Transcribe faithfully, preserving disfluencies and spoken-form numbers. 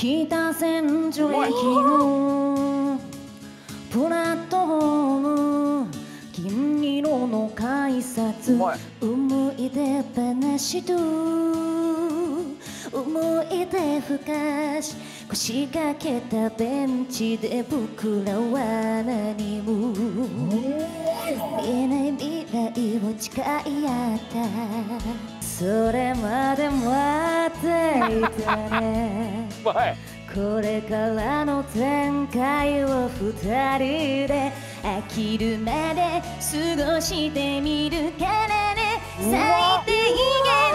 北千住駅のプラットフォーム、金色の改札、思い出話と思い出ふかし、腰掛けたベンチで僕らは何も見えない未来を誓い合った。それまで待っていたねこれからの展開を二人で飽きるまで過ごしてみるからね。最低限